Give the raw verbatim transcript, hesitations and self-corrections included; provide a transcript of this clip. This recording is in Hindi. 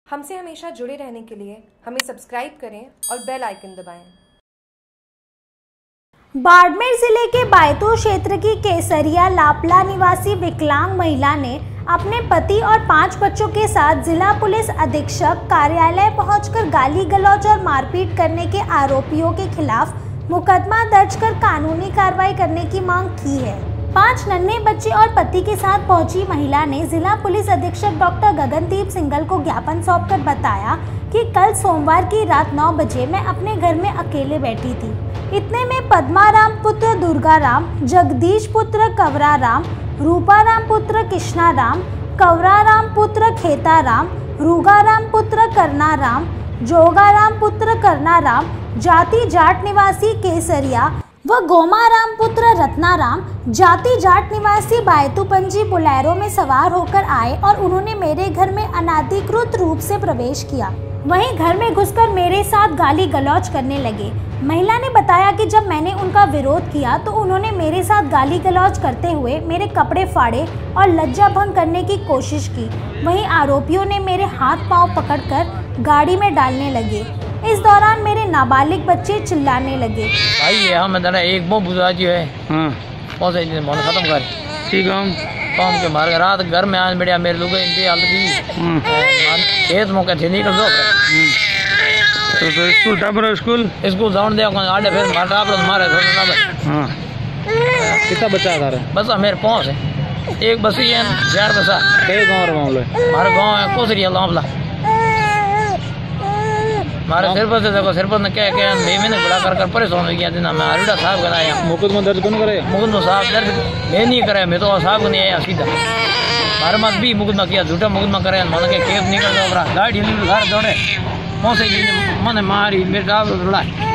हमसे हमेशा जुड़े रहने के लिए हमें सब्सक्राइब करें और बेल आइकन दबाएं। बाड़मेर जिले के बायतू क्षेत्र की केसरिया लापला निवासी विकलांग महिला ने अपने पति और पांच बच्चों के साथ जिला पुलिस अधीक्षक कार्यालय पहुंचकर गाली गलौज और मारपीट करने के आरोपियों के खिलाफ मुकदमा दर्ज कर कानूनी कार्रवाई करने की मांग की है। पांच नन्हे बच्चे और पति के साथ पहुंची महिला ने जिला पुलिस अधीक्षक डॉक्टर गगनदीप सिंघल को ज्ञापन सौंपकर बताया कि कल सोमवार की रात नौ बजे मैं अपने घर में अकेले बैठी थी। इतने में पद्माराम पुत्र दुर्गाराम, जगदीश पुत्र कवराराम, रूपाराम पुत्र कृष्णाराम, कवराराम पुत्र खेताराम, रूगाराम पुत्र करनाराम, जोगाराम पुत्र करनाराम, जाति जाट निवासी केसरिया व गोमाराम पुत्र रत्नाराम, जाति जाट निवासी बायतूपंजी बोलेरो में सवार होकर आए और उन्होंने मेरे घर में अनाधिकृत रूप से प्रवेश किया। वहीं घर में घुसकर मेरे साथ गाली गलौज करने लगे। महिला ने बताया कि जब मैंने उनका विरोध किया तो उन्होंने मेरे साथ गाली गलौज करते हुए मेरे कपड़े फाड़े और लज्जा भंग करने की कोशिश की। वहीं आरोपियों ने मेरे हाथ पांव पकड़कर गाड़ी में डालने लगे। इस दौरान मेरे नाबालिग बच्चे चिल्लाने लगे। भाई ये हम एक बो बुझा जी है हां पहुंचे मन खत्म कर ठीक हम काम के मार रात घर में आज बढ़िया मेरे लोग इंतरी हालत की खेत मौके थे निकल दो तो तो स्कूल टाबर स्कूल स्कूल जान दे को आडे फिर मार टाबर मारे थोड़ा ना हां कितना बच्चा था बस मेरे पहुंच है एक बसी है चार बसा कई गांव रे मामले हमारे गांव है कोसरिया लापला मारे सिर पर से देखो सिर पर ने क्या क्या महीने बड़ा कर कर परेशान हो गया दिन मैं आरुड़ा साहब कराया मुकदमा दर्ज कौन करे मुकदमा साहब दर्ज मैं नहीं कराया मैं तो साहब नहीं आया सीधा मारे मत भी मुकदमा किया झूठा मुकदमा कराया मन के केस निकल गया गाड़ी घर दौड़े पहुंचे मैंने मारी मेरे डाल